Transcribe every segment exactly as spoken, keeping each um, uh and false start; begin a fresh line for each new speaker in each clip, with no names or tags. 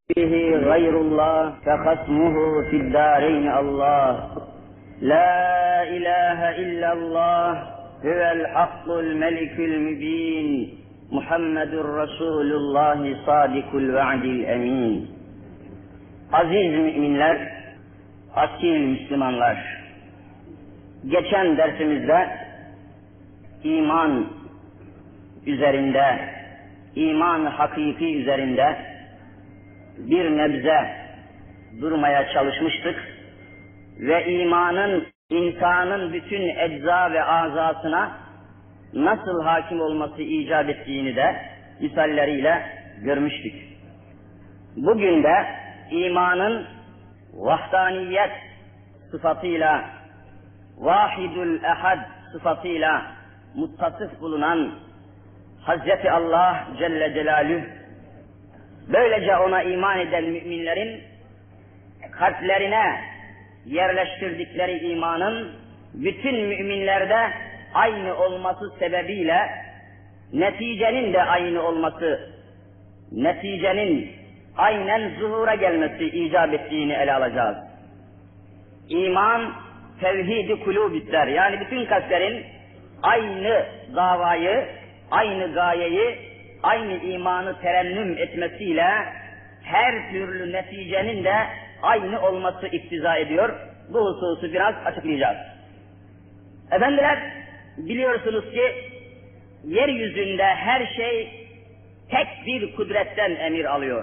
به غير الله فخصمه في الدارين الله لا إله إلا الله هو الحق الملك المبين محمد رسول الله صادق الوعد الأمين. Aziz müminler, asil Müslümanlar, geçen dersimizde iman üzerinde, iman hakiki üzerinde bir nebze durmaya çalışmıştık ve imanın insanın bütün ecza ve azasına nasıl hakim olması icap ettiğini de misalleriyle görmüştük. Bugün de imanın vahdaniyet sıfatıyla, vahidül ehad sıfatıyla muttasıf bulunan Hazreti Allah Celle Celaluhu, böylece ona iman eden müminlerin kalplerine yerleştirdikleri imanın bütün müminlerde aynı olması sebebiyle neticenin de aynı olması, neticenin aynen zuhura gelmesi icap ettiğini ele alacağız. İman tevhid-i kulûb ister. Yani bütün kalplerin aynı davayı, aynı gayeyi, aynı imanı terennüm etmesiyle her türlü neticenin de aynı olması iktiza ediyor. Bu hususu biraz açıklayacağız. Efendiler, biliyorsunuz ki yeryüzünde her şey tek bir kudretten emir alıyor.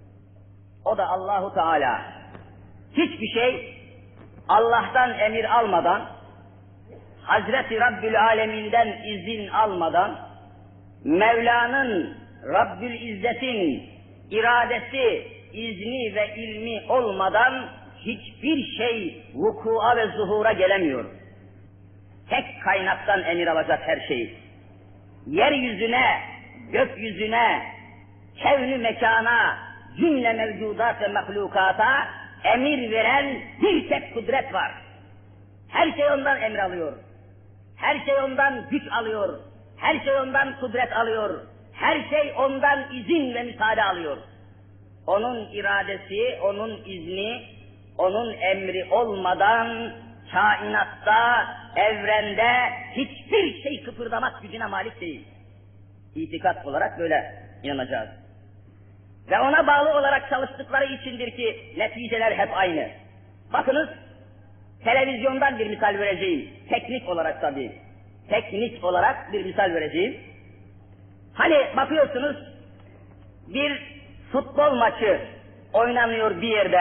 O da Allahu Teala. Hiçbir şey Allah'tan emir almadan, Hazreti Rabbül Alemin'den izin almadan, Mevla'nın, Rabbül İzzet'in iradesi, izni ve ilmi olmadan hiçbir şey vukua ve zuhura gelemiyor. Tek kaynaktan emir alacak her şey. Yeryüzüne, gökyüzüne, kevn-ü mekana, cümle mevcudat ve mahlukata emir veren bir tek kudret var. Her şey ondan emir alıyor. Her şey ondan güç alıyor. Her şey ondan kudret alıyor. Her şey ondan izin ve müsaade alıyor. Onun iradesi, onun izni, onun emri olmadan kainatta, evrende hiçbir şey kıpırdamak gücüne malik değil. İtikat olarak böyle inanacağız. Ve ona bağlı olarak çalıştıkları içindir ki neticeler hep aynı. Bakınız, televizyondan bir misal vereceğim. Teknik olarak tabii. Teknik olarak bir misal vereceğim. Hani bakıyorsunuz, bir futbol maçı oynanıyor bir yerde.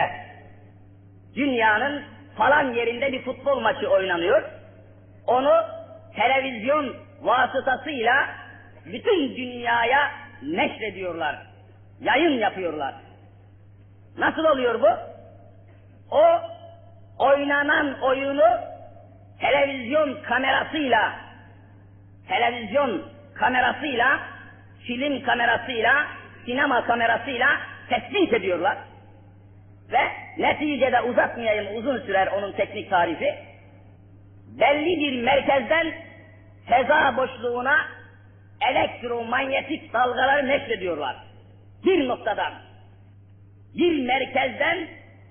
Dünyanın falan yerinde bir futbol maçı oynanıyor. Onu televizyon vasıtasıyla bütün dünyaya neşrediyorlar. Yayın yapıyorlar. Nasıl oluyor bu? O oynanan oyunu televizyon kamerasıyla, televizyon kamerasıyla, film kamerasıyla, sinema kamerasıyla tespit ediyorlar. Ve neticede uzatmayayım, uzun sürer onun teknik tarifi. Belli bir merkezden feza boşluğuna elektromanyetik dalgaları neşrediyorlar. Bir noktadan, bir merkezden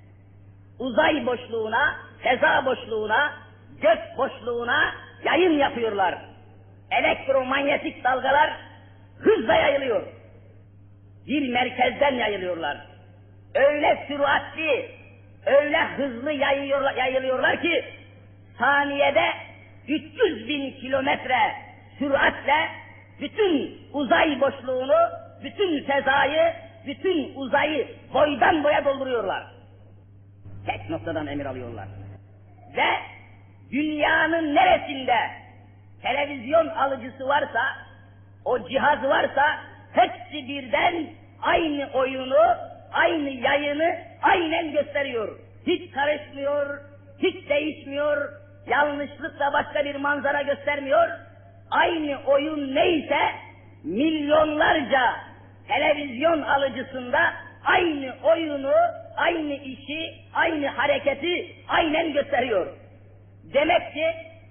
uzay boşluğuna, feza boşluğuna, gök boşluğuna yayın yapıyorlar. Elektromanyetik dalgalar hızla yayılıyor. Bir merkezden yayılıyorlar. Öyle süratli, öyle hızlı yayıyorlar, yayılıyorlar ki saniyede üç yüz bin kilometre süratle bütün uzay boşluğunu, bütün fezayı, bütün uzayı boydan boya dolduruyorlar. Tek noktadan emir alıyorlar. Ve dünyanın neresinde televizyon alıcısı varsa, o cihaz varsa, hepsi birden aynı oyunu, aynı yayını aynen gösteriyor. Hiç karışmıyor, hiç değişmiyor, yanlışlıkla başka bir manzara göstermiyor. Aynı oyun neyse milyonlarca televizyon alıcısında aynı oyunu, aynı işi, aynı hareketi aynen gösteriyor. Demek ki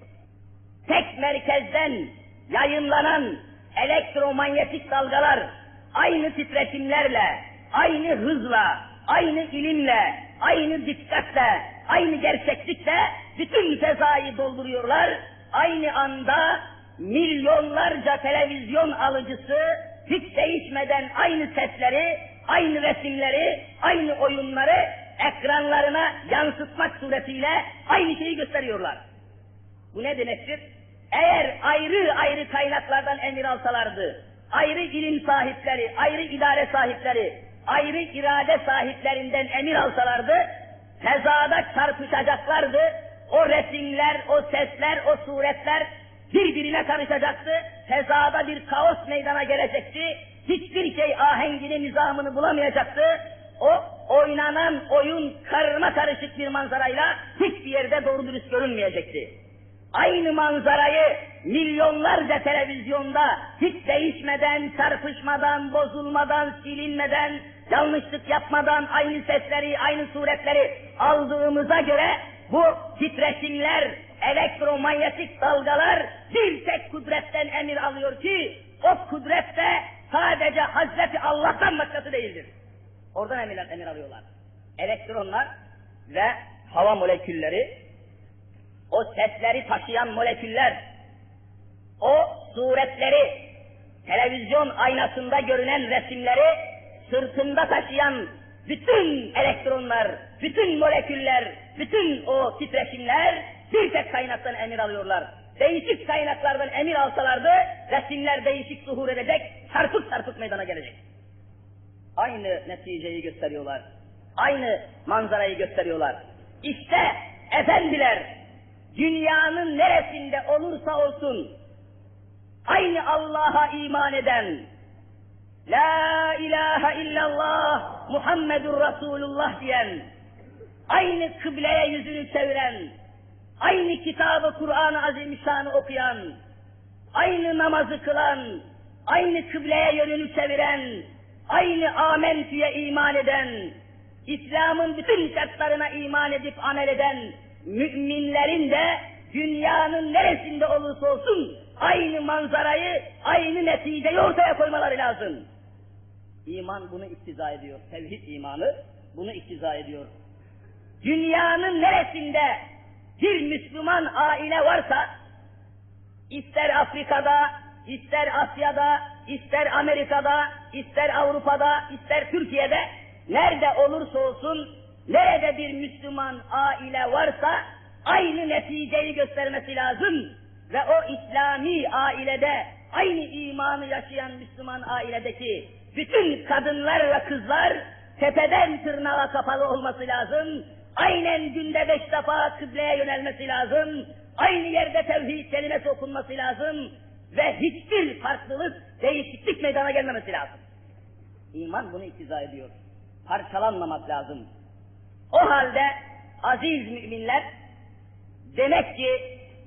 tek merkezden yayınlanan elektromanyetik dalgalar aynı titreşimlerle, aynı hızla, aynı ilimle, aynı dikkatle, aynı gerçeklikle bütün fezayı dolduruyorlar. Aynı anda milyonlarca televizyon alıcısı hiç değişmeden aynı sesleri, aynı resimleri, aynı oyunları ekranlarına yansıtmak suretiyle aynı şeyi gösteriyorlar. Bu ne demektir? Eğer ayrı ayrı kaynaklardan emir alsalardı, ayrı ilim sahipleri, ayrı idare sahipleri, ayrı irade sahiplerinden emir alsalardı, fezada çarpışacaklardı, o resimler, o sesler, o suretler birbirine karışacaktı, fezada bir kaos meydana gelecekti, hiçbir şey ahengini, nizamını bulamayacaktı, o oynanan oyun karma karışık bir manzarayla hiçbir yerde doğru dürüst görünmeyecekti. Aynı manzarayı milyonlarca televizyonda hiç değişmeden, çarpışmadan, bozulmadan, silinmeden, yanlışlık yapmadan aynı sesleri, aynı suretleri aldığımıza göre bu titreşimler, elektromanyetik dalgalar bir tek kudretten emir alıyor ki o kudret de sadece Hazreti Allah'tan başkası değildir. Oradan emir, emir alıyorlar. Elektronlar ve hava molekülleri, o sesleri taşıyan moleküller, o suretleri, televizyon aynasında görünen resimleri sırtında taşıyan bütün elektronlar, bütün moleküller, bütün o titreşimler bir tek kaynaktan emir alıyorlar. Değişik kaynaklardan emir alsalardı resimler değişik zuhur edecek, çarpık çarpık meydana gelecek. Aynı neticeyi gösteriyorlar. Aynı manzarayı gösteriyorlar. İşte efendiler, dünyanın neresinde olursa olsun aynı Allah'a iman eden, La ilahe illallah Muhammedur Resulullah diyen, aynı kıbleye yüzünü çeviren, aynı kitabı Kur'an-ı Azimüşşan'ı okuyan, aynı namazı kılan, aynı kıbleye yönünü çeviren, aynı amentüye iman eden, İslam'ın bütün şartlarına iman edip amel eden müminlerin de dünyanın neresinde olursa olsun aynı manzarayı, aynı neticeyi ortaya koymaları lazım. İman bunu iktiza ediyor, tevhid imanı bunu iktiza ediyor. Dünyanın neresinde bir Müslüman aile varsa, ister Afrika'da, ister Asya'da, ister Amerika'da, ister Avrupa'da, ister Türkiye'de, nerede olursa olsun, nerede bir Müslüman aile varsa, aynı neticeyi göstermesi lazım. Ve o İslami ailede, aynı imanı yaşayan Müslüman ailedeki bütün kadınlar ve kızlar, tepeden tırnağa kapalı olması lazım. Aynen günde beş defa kıbleye yönelmesi lazım. Aynı yerde tevhid kelimesi okunması lazım. Ve hiçbir farklılık, değişiklik meydana gelmemesi lazım. İman bunu iktiza ediyor. Parçalanmamak lazım. O halde aziz müminler, demek ki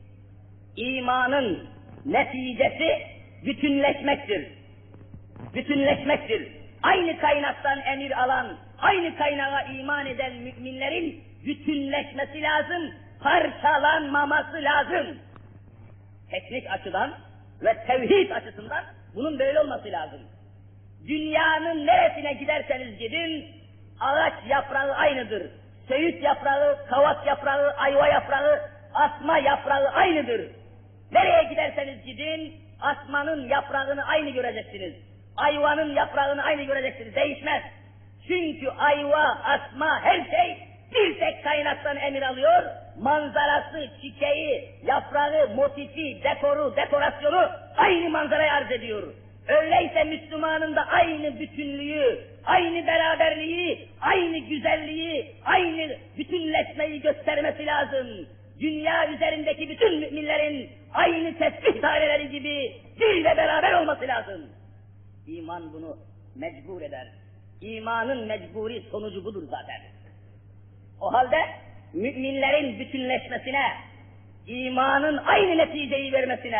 imanın neticesi bütünleşmektir. Bütünleşmektir. Aynı kaynaktan emir alan, aynı kaynağa iman eden müminlerin bütünleşmesi lazım, parçalanmaması lazım. Teknik açıdan ve tevhid açısından bunun böyle olması lazım. Dünyanın neresine giderseniz gidin, ağaç yaprağı aynıdır. Söğüt yaprağı, kavak yaprağı, ayva yaprağı, asma yaprağı aynıdır. Nereye giderseniz gidin, asmanın yaprağını aynı göreceksiniz. Ayvanın yaprağını aynı göreceksiniz, değişmez. Çünkü ayva, asma, her şey bir tek kaynaktan emir alıyor. Manzarası, çiçeği, yaprağı, motifi, dekoru, dekorasyonu aynı manzarayı arz ediyor. Öyleyse Müslümanın da aynı bütünlüğü, aynı beraberliği, aynı güzelliği, aynı bütünleşmeyi göstermesi lazım. Dünya üzerindeki bütün müminlerin aynı tesbih daireleri gibi bir ve beraber olması lazım. İman bunu mecbur eder. İmanın mecburi sonucu budur zaten. O halde müminlerin bütünleşmesine, imanın aynı neticeyi vermesine,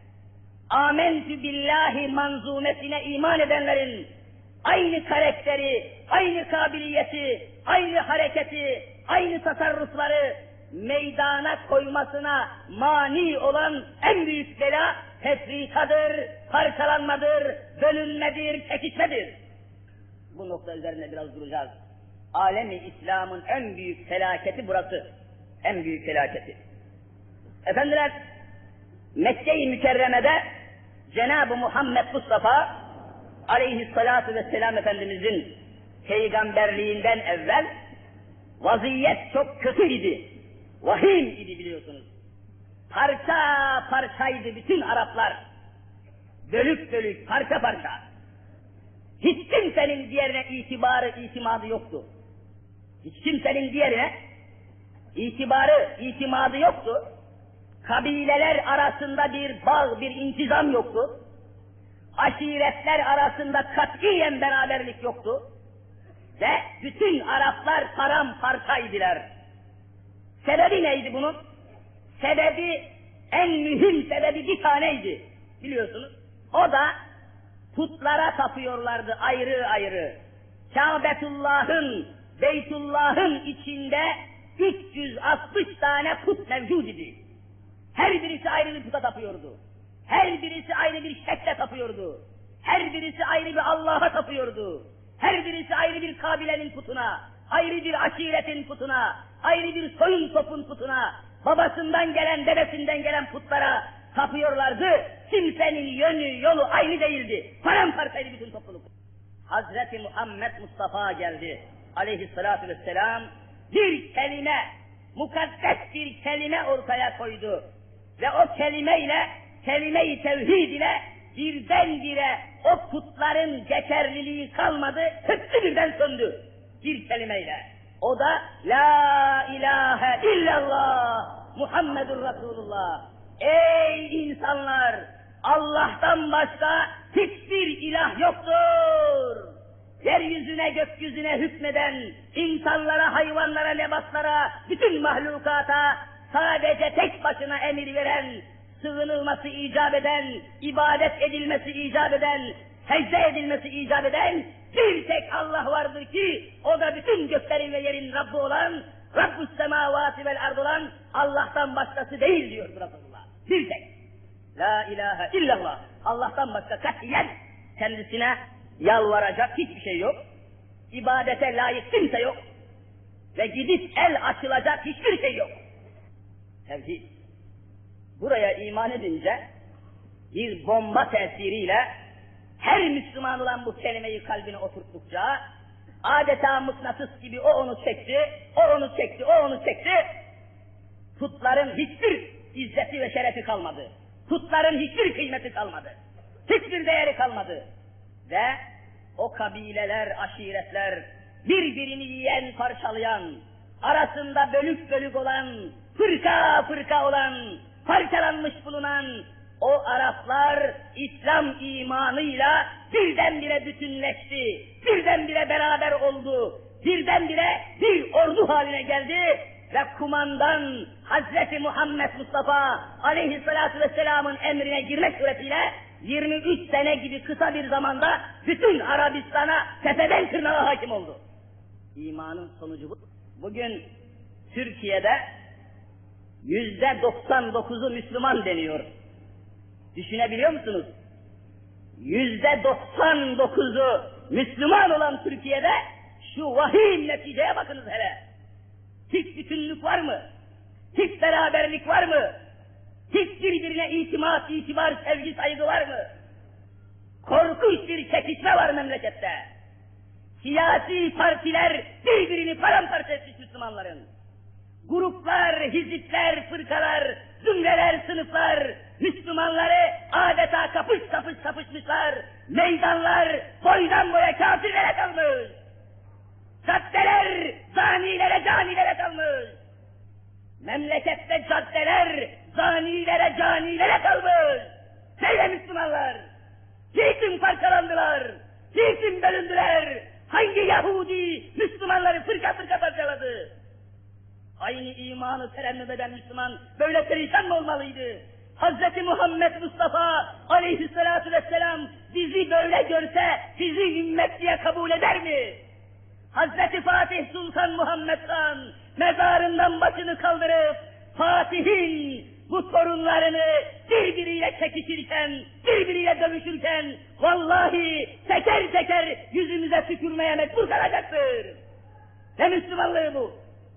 Âmentü billahi manzumesine iman edenlerin aynı karakteri, aynı kabiliyeti, aynı hareketi, aynı tasarrufları meydana koymasına mani olan en büyük bela tefrikadır, parçalanmadır, bölünmedir, çekişmedir. Bu nokta üzerine biraz duracağız. alemi İslam'ın en büyük felaketi burası. En büyük felaketi. Efendiler, Mekke-i Mükerreme'de Cenab-ı Muhammed Mustafa aleyhissalatu vesselam Efendimizin peygamberliğinden evvel vaziyet çok kötüydü. Vahim idi biliyorsunuz. Parça parçaydı bütün Araplar. Bölük bölük, parça parça. Hiç kimsenin diğerine itibarı, itimadı yoktu. Hiç kimsenin diğerine itibarı, itimadı yoktu. Kabileler arasında bir bağ, bir intizam yoktu. Aşiretler arasında katiyen beraberlik yoktu. Ve bütün Araplar paramparçaydılar. Sebebi neydi bunun? Sebebi, en mühim sebebi bir taneydi. Biliyorsunuz. O da putlara tapıyorlardı ayrı ayrı. Kâbetullah'ın, Beytullah'ın içinde üç yüz altmış tane put mevcud idi. Her birisi ayrı bir puta tapıyordu. Her birisi ayrı bir şekle tapıyordu. Her birisi ayrı bir Allah'a tapıyordu. Her birisi ayrı bir kabilenin putuna, ayrı bir aşiretin putuna, ayrı bir soyun topun putuna, babasından gelen, dedesinden gelen putlara tapıyorlardı. Kimsenin yönü, yolu aynı değildi. Paramparçaydı bütün topluluk. Hazreti Muhammed Mustafa geldi aleyhissalatu vesselam, bir kelime, mukaddes bir kelime ortaya koydu. Ve o kelimeyle, kelime-i tevhid ile birdenbire o putların geçerliliği kalmadı, hepsi birden söndü. Bir kelimeyle. O da La ilahe illallah Muhammedur Resulullah. Ey insanlar! Allah'tan başka hiçbir ilah yoktur. Yeryüzüne, gökyüzüne hükmeden, insanlara, hayvanlara, nebatlara, bütün mahlukata sadece tek başına emir veren, sığınılması icap eden, ibadet edilmesi icap eden, secde edilmesi icap eden bir tek Allah vardır ki o da bütün göklerin ve yerin Rabbi olan, Rabbus semavati vel ard olan Allah'tan başkası değil diyor Resulullah. Bir tek. La ilahe illallah. Allah'tan başka katiyen kendisine yalvaracak hiçbir şey yok. İbadete layık kimse yok. Ve gidip el açılacak hiçbir şey yok. Tevhid. Buraya iman edince bir bomba tesiriyle her Müslüman olan bu kelimeyi kalbine oturttukça adeta mıknatıs gibi o onu çekti, o onu çekti, o onu çekti. Putların hiçbir izzeti ve şerefi kalmadı. Putların hiçbir kıymeti kalmadı. Hiçbir değeri kalmadı. Ve o kabileler, aşiretler, birbirini yiyen, parçalayan, arasında bölük bölük olan, fırka fırka olan, parçalanmış bulunan o Araplar İslam imanıyla birdenbire bütünleşti, birdenbire beraber oldu, birdenbire bir ordu haline geldi ve kumandan Hazreti Muhammed Mustafa aleyhissalatu vesselamın emrine girmek suretiyle yirmi üç sene gibi kısa bir zamanda bütün Arabistan'a tepeden tırnağa hakim oldu. İmanın sonucu bu. Bugün Türkiye'de yüzde doksan dokuzu Müslüman deniyor. Düşünebiliyor musunuz? Yüzde doksan dokuzu Müslüman olan Türkiye'de şu vahim neticeye bakınız hele. Hiç bütünlük var mı? Hiç beraberlik var mı? Hiç birbirine itimat, itibar, sevgi, saygı var mı? Korkunç bir çekişme var memlekette. Siyasi partiler birbirini paramparça etmiş Müslümanların. Gruplar, hizipler, fırkalar, zümreler, sınıflar, Müslümanları adeta kapış kapış kapışmışlar. Meydanlar boydan boya kafirlere kalmış. Caddeler zanilere, canilere kalmış. Memlekette caddeler zanilere, canilere kalmış. Neyle Müslümanlar? Niçin parçalandılar? Niçin bölündüler? Hangi Yahudi Müslümanları fırka fırka parçaladı? Aynı imanı terennüm eden Müslüman böyle perişan mı olmalıydı? Hazreti Muhammed Mustafa aleyhissalatu vesselam bizi böyle görse bizi ümmet diye kabul eder mi? Hazreti Fatih Sultan Muhammed Han mezarından başını kaldırıp Fatih'in bu torunlarını birbiriyle çekişirken, birbiriyle dövüşürken vallahi teker teker yüzümüze tükürmeye mecbur kalacaktır. Ne Müslümanlığı bu?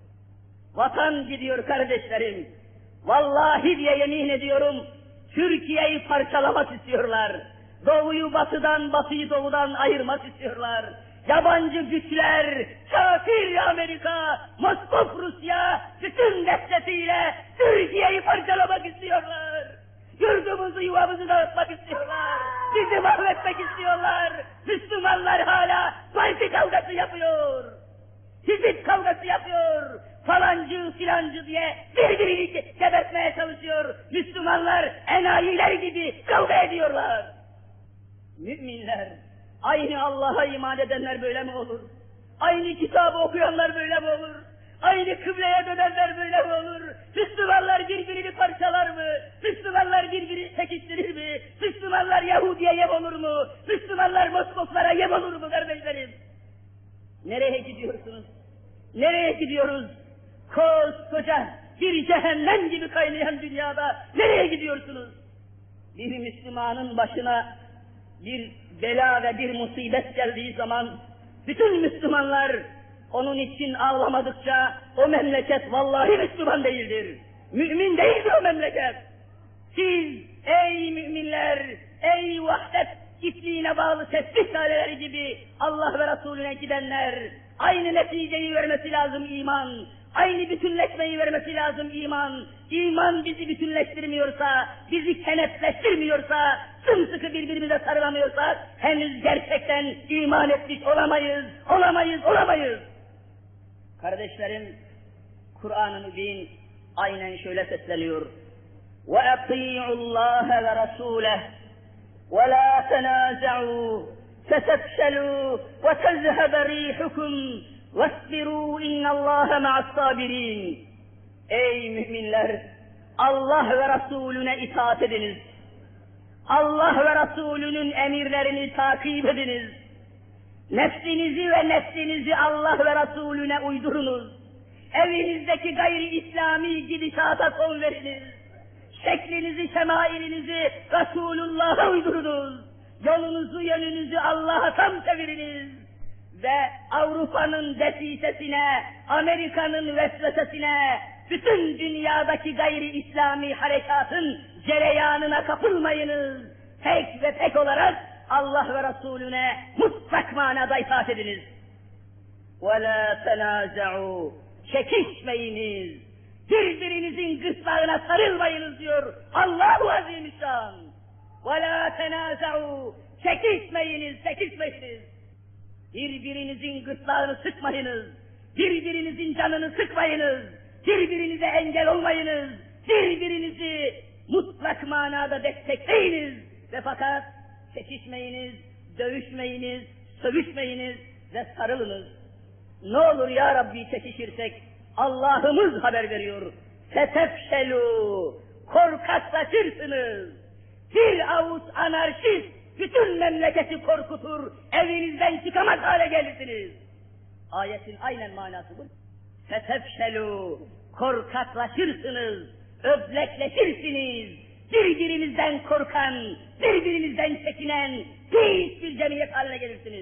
Vatan gidiyor kardeşlerim. Vallahi diye yemin ediyorum, Türkiye'yi parçalamak istiyorlar. Doğuyu batıdan, batıyı doğudan ayırmak istiyorlar. Yabancı güçler, kafir Amerika, Moskov Rusya, bütün destesiyle Türkiye'yi parçalamak istiyorlar. Yurdumuzu, yuvamızı dağıtmak istiyorlar. Bizi mahvetmek istiyorlar. Müslümanlar hala parti kavgası yapıyor. Hizip kavgası yapıyor. Falancı filancı diye birbirini gebertmeye çalışıyor. Müslümanlar enayiler gibi kavga ediyorlar. Müminler, aynı Allah'a iman edenler böyle mi olur? Aynı kitabı okuyanlar böyle mi olur? Aynı kıbleye dönenler böyle mi olur? Müslümanlar birbirini parçalar mı? Müslümanlar birbirini çekiştirir mi? Müslümanlar Yahudi'ye yem olur mu? Müslümanlar Moskoflara yem olur mu kardeşlerim? Nereye gidiyorsunuz? Nereye gidiyoruz? Koskoca bir cehennem gibi kaynayan dünyada nereye gidiyorsunuz? Bir Müslümanın başına bir bela ve bir musibet geldiği zaman bütün Müslümanlar onun için ağlamadıkça o memleket vallahi Müslüman değildir. Mümin değildir o memleket. Siz ey müminler, ey vahdet çiftliğine bağlı tesbih taleleri gibi Allah ve Resulüne gidenler, aynı neticeyi vermesi lazım iman. Aynı bütünleşmeyi vermesi lazım iman. İman bizi bütünleştirmiyorsa, bizi kenetleştirmiyorsa, sımsıkı birbirimize sarılamıyorsak, henüz gerçekten iman etmiş olamayız, olamayız, olamayız. Kardeşlerim, Kur'an-ı Mübin aynen şöyle sesleniyor. وَاَطِيعُوا اللّٰهَ وَرَسُولَهُ وَلَا تَنَازَعُوا فَتَفْشَلُوا وَتَذْهَبَ رِيحُكُمْ وَاسْبِرُوا اِنَّ اللّٰهَ مَعَ الصَّابِرِينَ. Ey müminler! Allah ve Resulüne itaat ediniz. Allah ve Resulünün emirlerini takip ediniz. Nefsinizi ve nefsinizi Allah ve Resulüne uydurunuz. Evinizdeki gayri İslami gidişata son veriniz. Şeklinizi, şemailinizi Resulullah'a uydurunuz. Yolunuzu, yönünüzü Allah'a tam çeviriniz. Ve Avrupa'nın desisesine, Amerika'nın vesvesesine, bütün dünyadaki gayri İslami harekatın cereyanına kapılmayınız. Tek ve tek olarak Allah ve Resulüne mutlak manada itaat ediniz. وَلَا تَنَازَعُوا Çekişmeyiniz, birbirinizin gırtlağına sarılmayınız diyor Allah-u Azimüşşan. وَلَا تَنَازَعُوا Çekişmeyiniz, çekişmeyiniz. Birbirinizin gırtlağını sıkmayınız, birbirinizin canını sıkmayınız, birbirinize engel olmayınız, birbirinizi mutlak manada destekleyiniz ve fakat çekişmeyiniz, dövüşmeyiniz, sövüşmeyiniz ve sarılınız. Ne olur ya Rabbi çekişirsek, Allah'ımız haber veriyor. Setefşelu, korkaklaşırsınız. Bir avuç anarşist bütün memleketi korkutur, evinizden çıkamaz hale gelirsiniz. Ayetin aynen manası bu. Setefşelu, korkaklaşırsınız, öblekleşirsiniz. Birbirinizden korkan, birbirinizden çekinen pis bir cemiyet haline gelirsiniz.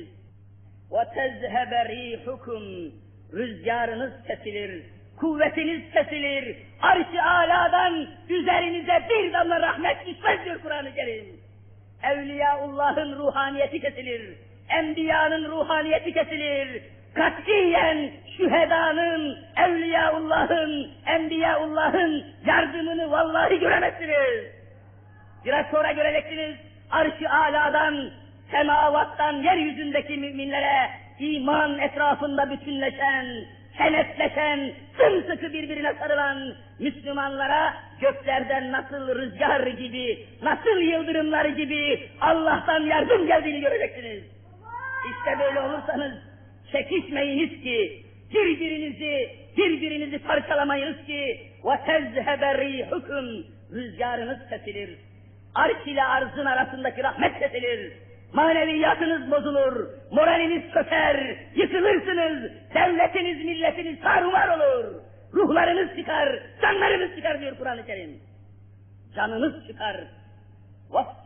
وَتَذْهَبَ رِيحُكُمْ Rüzgarınız kesilir, kuvvetiniz kesilir, arş-ı âlâdan üzerinize bir damla rahmet düşmez diyor Kur'an-ı Kerim. Evliyaullah'ın ruhaniyeti kesilir, enbiyanın ruhaniyeti kesilir, katiyen şühedanın, evliyaullah'ın, enbiyaullah'ın yardımını vallahi göremezsiniz. Biraz sonra göreceksiniz, arş-ı âlâdan, semavattan yeryüzündeki müminlere iman etrafında bütünleşen, kenetleşen, sımsıkı birbirine sarılan Müslümanlara göklerden nasıl rüzgar gibi, nasıl yıldırımlar gibi Allah'tan yardım geldiğini göreceksiniz. İşte böyle olursanız çekişmeyiniz ki, birbirinizi, birbirinizi parçalamayınız ki وَتَذْهَبَ رِيحُكُمْ Rüzgarınız kesilir, arş ile arzın arasındaki rahmet kesilir. Maneviyatınız bozulur, moraliniz çöker, yıkılırsınız, devletiniz, milletiniz tarumar olur, ruhlarınız çıkar, canlarınız çıkar diyor Kur'an-ı Kerim. Canınız çıkar.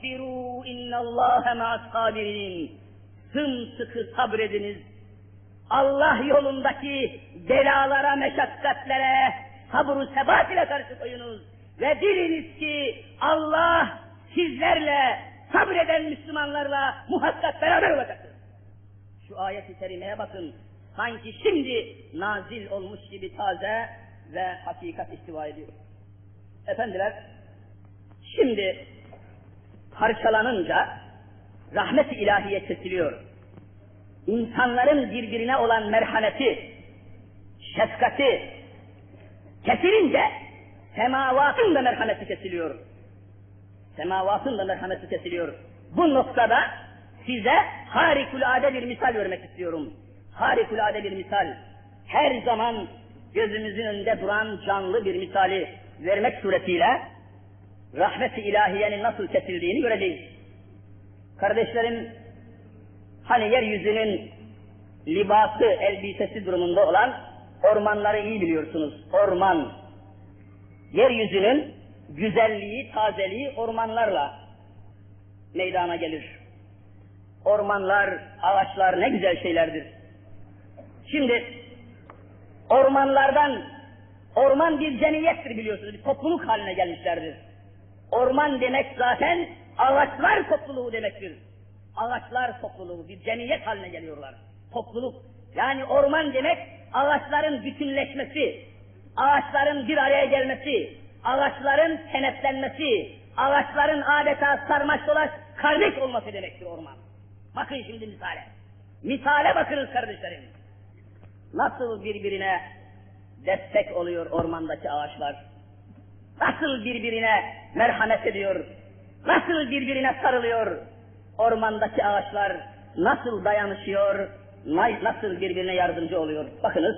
وَاسْبِرُوا اِنَّ اللّٰهَ مَعَ الصَّابِرِينَ Sımsıkı sabrediniz. Allah yolundaki belalara, meşakkatlere sabır-ı sebat ile karşı koyunuz ve biliniz ki Allah sizlerle, sabreden Müslümanlarla muhakkak beraber olacaktır. Şu ayet-i kerimeye bakın, sanki şimdi nazil olmuş gibi taze ve hakikat istiva ediyor. Efendiler, şimdi parçalanınca rahmet-i ilahiye kesiliyor. İnsanların birbirine olan merhameti, şefkati kesilince semavatın da merhameti kesiliyor. Semavatın da merhameti kesiliyor. Bu noktada size harikulade bir misal vermek istiyorum. Harikulade bir misal. Her zaman gözümüzün önünde duran canlı bir misali vermek suretiyle rahmet-i ilahiyenin nasıl kesildiğini göreceğiz. Kardeşlerim, hani yeryüzünün libası, elbisesi durumunda olan ormanları iyi biliyorsunuz. Orman, yeryüzünün güzelliği, tazeliği ormanlarla meydana gelir. Ormanlar, ağaçlar ne güzel şeylerdir. Şimdi ormanlardan, orman bir cemiyettir biliyorsunuz, bir topluluk haline gelmişlerdir. Orman demek zaten ağaçlar topluluğu demektir. Ağaçlar topluluğu, bir cemiyet haline geliyorlar. Topluluk, yani orman demek ağaçların bütünleşmesi, ağaçların bir araya gelmesi, ağaçların kenetlenmesi, ağaçların adeta sarmaş dolaş kardeş olması demektir orman. Bakın şimdi misale. Misale bakınız kardeşlerim. Nasıl birbirine destek oluyor ormandaki ağaçlar? Nasıl birbirine merhamet ediyor? Nasıl birbirine sarılıyor? Ormandaki ağaçlar nasıl dayanışıyor? Nasıl birbirine yardımcı oluyor? Bakınız.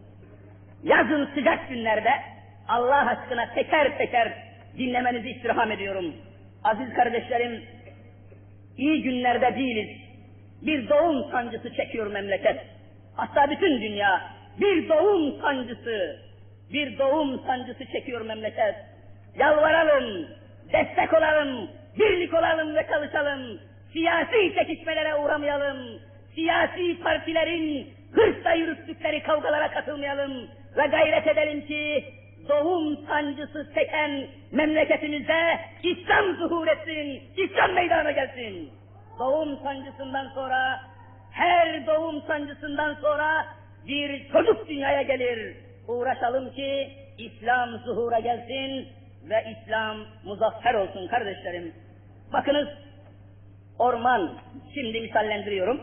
Yazın sıcak günlerde Allah aşkına teker teker dinlemenizi istirham ediyorum. Aziz kardeşlerim, iyi günlerde değiliz. Bir doğum sancısı çekiyor memleket. Hatta bütün dünya bir doğum sancısı, bir doğum sancısı çekiyor memleket. Yalvaralım, destek olalım, birlik olalım ve çalışalım. Siyasi çekişmelere uğramayalım. Siyasi partilerin hırsla yürüttükleri kavgalara katılmayalım. Ve gayret edelim ki doğum sancısı çeken memleketimizde İslam zuhur etsin, İslam meydana gelsin. Doğum sancısından sonra, her doğum sancısından sonra bir çocuk dünyaya gelir. Uğraşalım ki İslam zuhura gelsin ve İslam muzaffer olsun kardeşlerim. Bakınız, orman, şimdi misallendiriyorum.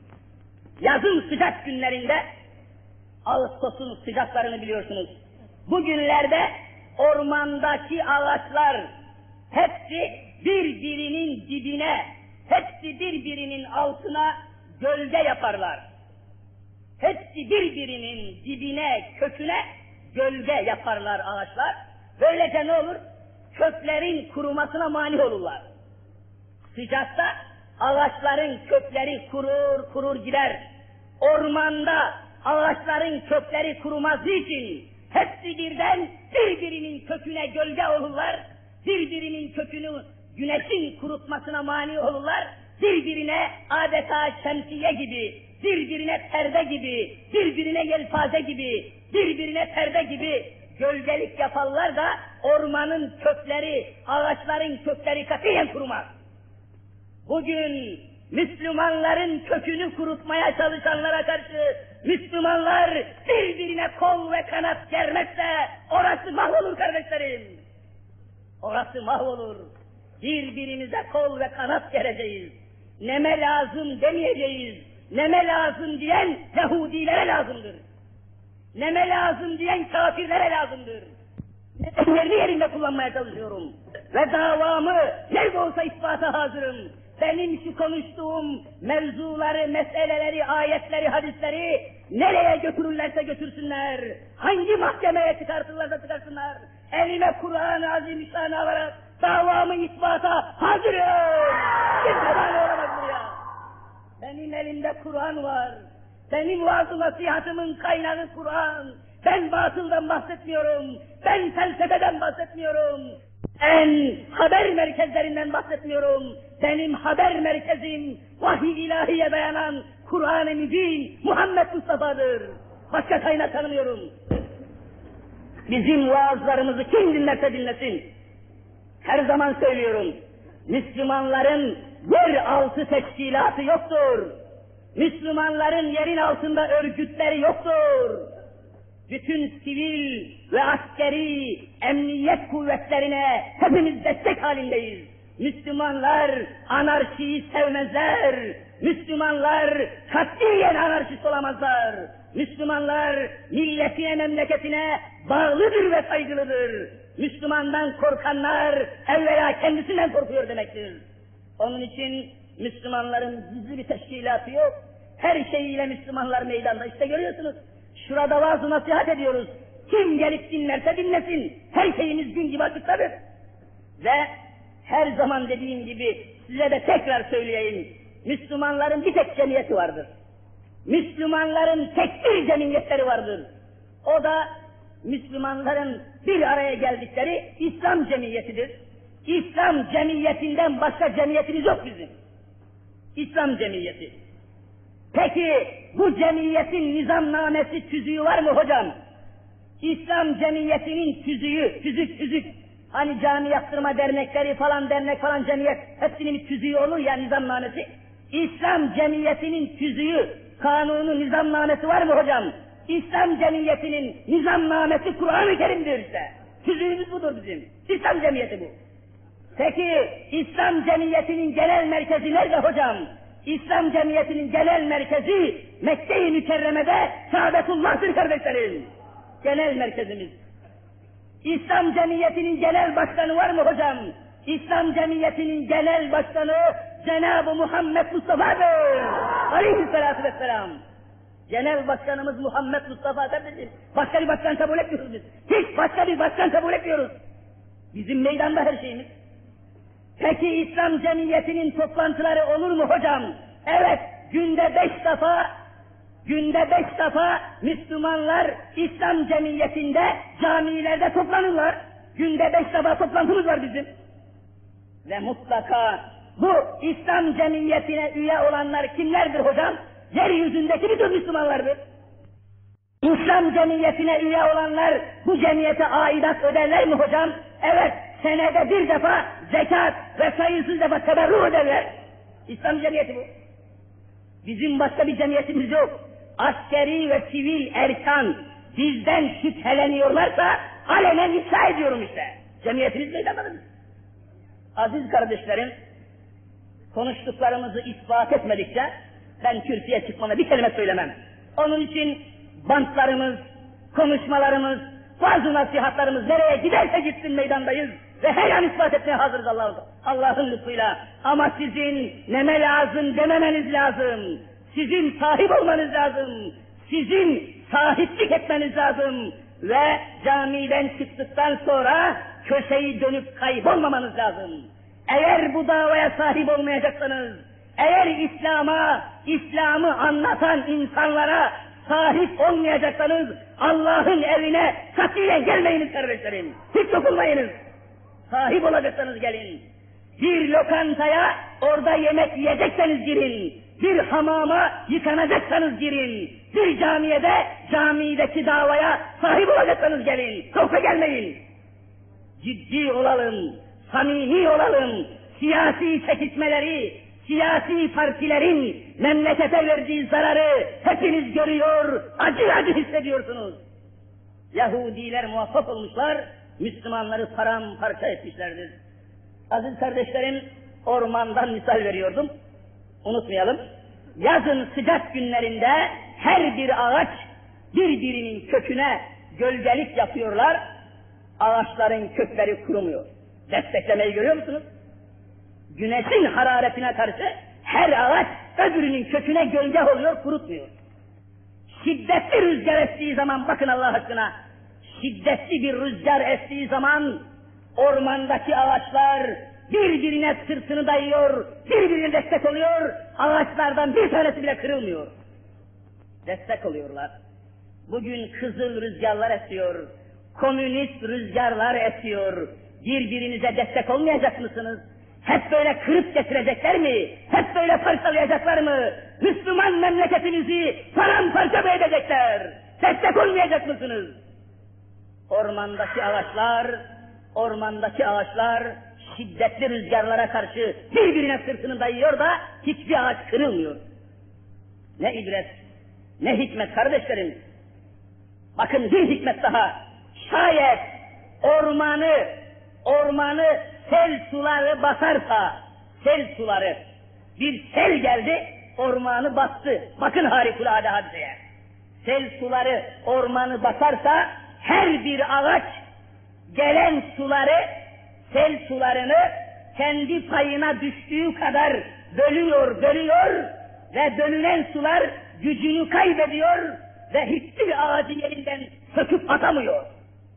Yazın sıcak günlerinde, Ağustos'un sıcaklarını biliyorsunuz. Bugünlerde ormandaki ağaçlar hepsi birbirinin dibine, hepsi birbirinin altına gölge yaparlar. Hepsi birbirinin dibine, köküne gölge yaparlar ağaçlar. Böylece ne olur? Köklerin kurumasına mani olurlar. Sıcakta ağaçların kökleri kurur, kurur gider. Ormanda ağaçların kökleri kurumazdığı için hepsi birden birbirinin köküne gölge olurlar. Birbirinin kökünü güneşin kurutmasına mani olurlar. Birbirine adeta şemsiye gibi, birbirine perde gibi, birbirine yelpaze gibi, birbirine perde gibi gölgelik yaparlar da ormanın kökleri, ağaçların kökleri katiyen kurumaz. Bugün Müslümanların kökünü kurutmaya çalışanlara karşı Müslümanlar birbirine kol ve kanat germezse orası mahvolur kardeşlerim. Orası mahvolur. Birbirimize kol ve kanat gereceğiz. Neme lazım demeyeceğiz. Neme lazım diyen Yahudilere lazımdır. Neme lazım diyen kafirlere lazımdır. Yerli yerinde kullanmaya çalışıyorum. Ve davamı nerede olsa ispata hazırım. Benim şu konuştuğum mevzuları, meseleleri, ayetleri, hadisleri nereye götürürlerse götürsünler. Hangi mahkemeye çıkartırlarsa çıkarsınlar. Elime Kur'an-ı Azimüşşan'ı alarak davamı ispata hazırım. Kimse bana olamaz buraya. Benim elimde Kur'an var. Benim vaaz-ı nasihatımın kaynağı Kur'an. Ben batıldan bahsetmiyorum. Ben felsefeden bahsetmiyorum. Ben haber merkezlerinden bahsetmiyorum. Benim haber merkezim vahiy ilahiye dayanan Kur'an-ı Mübin Muhammed Mustafa'dır. Başka kaynak tanımıyorum. Bizim vaazlarımızı kim dinlerse dinlesin. Her zaman söylüyorum. Müslümanların yer altı teşkilatı yoktur. Müslümanların yerin altında örgütleri yoktur. Bütün sivil ve askeri emniyet kuvvetlerine hepimiz destek halindeyiz. Müslümanlar anarşiyi sevmezler. Müslümanlar katiyen anarşist olamazlar. Müslümanlar milletine, memleketine bağlıdır ve saygılıdır. Müslümandan korkanlar evvela kendisinden korkuyor demektir. Onun için Müslümanların gizli bir teşkilatı yok. Her şeyiyle Müslümanlar meydanda. İşte görüyorsunuz. Şurada vaaz-ı nasihat ediyoruz. Kim gelip dinlerse dinlesin. Her şeyimiz gün gibi açıktadır. Ve her zaman dediğim gibi size de tekrar söyleyeyim. Müslümanların bir tek cemiyeti vardır. Müslümanların tek bir cemiyetleri vardır. O da Müslümanların bir araya geldikleri İslam cemiyetidir. İslam cemiyetinden başka cemiyetimiz yok bizim. İslam cemiyeti. Peki bu cemiyetin nizamnamesi, tüzüğü var mı hocam? İslam cemiyetinin tüzüğü, tüzük tüzük. Hani cami yaptırma dernekleri falan, dernek falan cemiyet, hepsinin bir tüzüğü olur ya, nizamnamesi. İslam cemiyetinin tüzüğü, kanunu, nizamnamesi var mı hocam? İslam cemiyetinin nizamnamesi Kur'an-ı Kerim'dir işte. Tüzüğümüz budur bizim. İslam cemiyeti bu. Peki İslam cemiyetinin genel merkezi nerede hocam? İslam cemiyetinin genel merkezi Mekke-i Mükerreme'de Kâbetullah'tır kardeşlerim. Genel merkezimiz. İslam cemiyetinin genel başkanı var mı hocam? İslam cemiyetinin genel başkanı Cenab-ı Muhammed Mustafa'dır. Aleyhissalâtu vesselâm. Genel başkanımız Muhammed Mustafa kardeşim. Başka bir başkan kabul etmiyoruz biz. Hiç başka bir başkan kabul etmiyoruz. Bizim meydanda her şeyimiz. Peki İslam cemiyetinin toplantıları olur mu hocam? Evet, günde beş defa, günde beş defa Müslümanlar İslam cemiyetinde, camilerde toplanırlar. Günde beş defa toplantımız var bizim. Ve mutlaka bu İslam cemiyetine üye olanlar kimlerdir hocam? Yeryüzündeki bütün Müslümanlardır. İslam cemiyetine üye olanlar bu cemiyete aidat öderler mi hocam? Evet, senede bir defa zekat ve sayısız defa teberrü öderler. İslam cemiyeti bu. Bizim başka bir cemiyetimiz yok. Askeri ve sivil erkan bizden şüpheleniyorlarsa alenen ifşa ediyorum işte. Cemiyetimiz meydanda. Aziz kardeşlerim, konuştuklarımızı ispat etmedikçe ben kürsüye çıkmana bir kelime söylemem. Onun için bantlarımız, konuşmalarımız, bazı nasihatlarımız nereye giderse gitsin meydandayız ve her an ispat etmeye hazırız Allah'ın Allah'ın lütfuyla. Ama sizin neme lazım dememeniz lazım. Sizin sahip olmanız lazım. Sizin sahiplik etmeniz lazım. Ve camiden çıktıktan sonra köşeyi dönüp kaybolmamanız lazım. Eğer bu davaya sahip olmayacaksanız, eğer İslam'a, İslam'ı anlatan insanlara sahip olmayacaksanız Allah'ın evine katiyen gelmeyiniz kardeşlerim. Hiç dokunmayınız. Sahip olacaksanız gelin. Bir lokantaya orada yemek yiyecekseniz girin. Bir hamama yıkanacaksanız girin. Bir camiyede camideki davaya sahip olacaksanız gelin. Yoksa gelmeyin. Ciddi olalım, samimi olalım. Siyasi çekişmeleri, siyasi partilerin memlekete verdiği zararı hepiniz görüyor, acı acı hissediyorsunuz. Yahudiler muvaffak olmuşlar, Müslümanları paramparça etmişlerdir. Aziz kardeşlerim, ormandan misal veriyordum, unutmayalım. Yazın sıcak günlerinde her bir ağaç birbirinin köküne gölgelik yapıyorlar, ağaçların kökleri kurumuyor. Desteklemeyi görüyor musunuz? Güneşin hararetine karşı her ağaç öbürünün köküne gölge oluyor, kurutmuyor. Şiddetli rüzgar estiği zaman, bakın Allah aşkına, şiddetli bir rüzgar estiği zaman ormandaki ağaçlar birbirine sırtını dayıyor, birbirine destek oluyor, ağaçlardan bir tanesi bile kırılmıyor. Destek oluyorlar. Bugün kızıl rüzgarlar esiyor, komünist rüzgarlar esiyor. Birbirinize destek olmayacak mısınız? Hep böyle kırıp getirecekler mi? Hep böyle parçalayacaklar mı? Müslüman memleketinizi paramparça mı edecekler? Destek olmayacak mısınız? Ormandaki ağaçlar, ormandaki ağaçlar şiddetli rüzgarlara karşı birbirine sırtını dayıyor da hiçbir ağaç kırılmıyor. Ne ibret, ne hikmet kardeşlerim. Bakın bir hikmet daha. Şayet ormanı, ormanı sel suları basarsa, sel suları, bir sel geldi, ormanı bastı. Bakın harikulade hadiseye. Sel suları ormanı basarsa, her bir ağaç gelen suları, sel sularını kendi payına düştüğü kadar bölüyor, bölüyor ve bölünen sular gücünü kaybediyor ve hiçbir ağacı yerinden söküp atamıyor.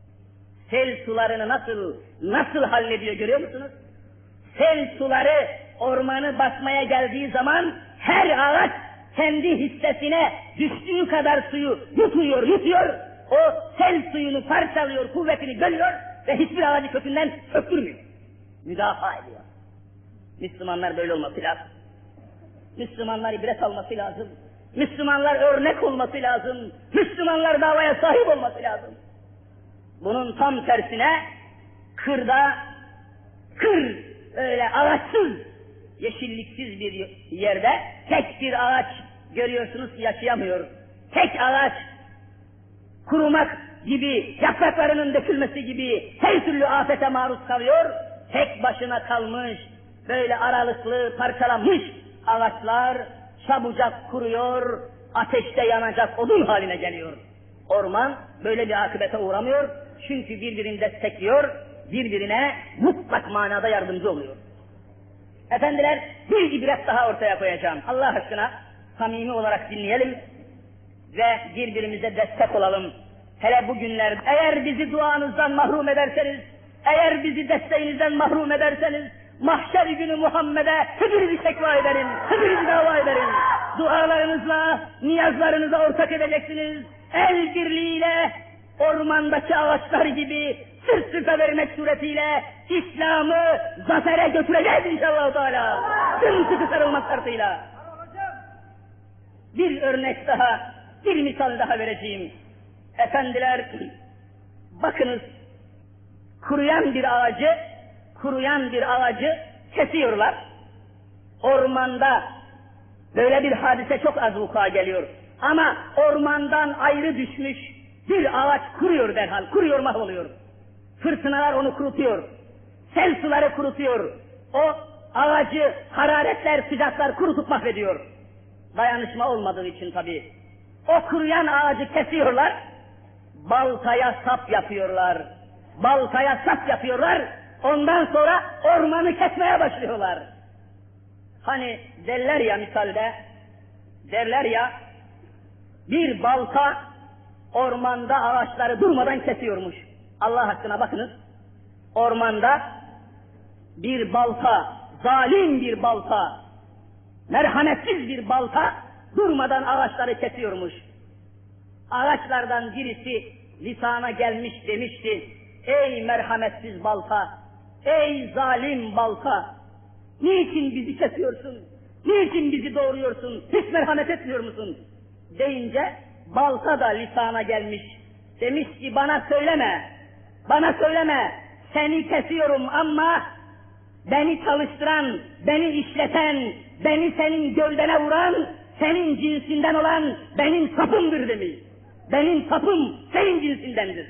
Sel sularını nasıl, nasıl hallediyor görüyor musunuz? Sel suları ormanı basmaya geldiği zaman her ağaç kendi hissesine düştüğü kadar suyu yutuyor, yutuyor. O sel suyunu parçalıyor, kuvvetini bölüyor ve hiçbir ağacı kökünden söktürmüyor. Müdafaa ediyor. Müslümanlar böyle olması lazım. Müslümanlar ibret alması lazım. Müslümanlar örnek olması lazım. Müslümanlar davaya sahip olması lazım. Bunun tam tersine kırda, kır öyle ağaçsız, yeşilliksiz bir yerde tek bir ağaç görüyorsunuz yaşayamıyor. Tek ağaç kurumak gibi, yapraklarının dökülmesi gibi her türlü afete maruz kalıyor. Tek başına kalmış, böyle aralıklı, parçalanmış ağaçlar çabucak kuruyor, ateşte yanacak odun haline geliyor. Orman böyle bir akıbete uğramıyor, çünkü birbirini destekliyor, birbirine mutlak manada yardımcı oluyor. Efendiler, bir ibret daha ortaya koyacağım. Allah aşkına samimi olarak dinleyelim ve birbirimize destek olalım. Hele bugünlerde eğer bizi duanızdan mahrum ederseniz, eğer bizi desteğinizden mahrum ederseniz, mahşer günü Muhammed'e hepinizi şekva ederim, hepinizi dava ederim. Dualarınızla, niyazlarınıza ortak edeceksiniz. El birliğiyle, ormandaki ağaçlar gibi sırt sırta vermek suretiyle İslam'ı zafere götüreceğiz inşallah Teala. Sımsıkı sarılmak şartıyla. Bir örnek daha, bir misal daha vereceğim. Efendiler, bakınız, kuruyan bir ağacı, kuruyan bir ağacı kesiyorlar. Ormanda böyle bir hadise çok az vuku'a geliyor. Ama ormandan ayrı düşmüş bir ağaç kuruyor derhal, kuruyor, mahvoluyor. Fırtınalar onu kurutuyor, sel suları kurutuyor. O ağacı hararetler, sıcaklar kurutup mahvediyor. Dayanışma olmadığı için tabii. O kuruyan ağacı kesiyorlar, baltaya sap yapıyorlar. Baltaya sap yapıyorlar, ondan sonra ormanı kesmeye başlıyorlar. Hani derler ya misalde, derler ya, bir balta ormanda ağaçları durmadan kesiyormuş. Allah hakkına bakınız, ormanda bir balta, zalim bir balta, merhametsiz bir balta durmadan ağaçları kesiyormuş. Ağaçlardan birisi lisana gelmiş demişti, ey merhametsiz balta, ey zalim balta, niçin bizi kesiyorsun, niçin bizi doğuruyorsun, hiç merhamet etmiyor musun? Deyince balta da lisana gelmiş, demiş ki bana söyleme, bana söyleme, seni kesiyorum ama beni çalıştıran, beni işleten, beni senin gövdene vuran, senin cinsinden olan benim sapımdır demiş. Benim sapım senin cinsindendir.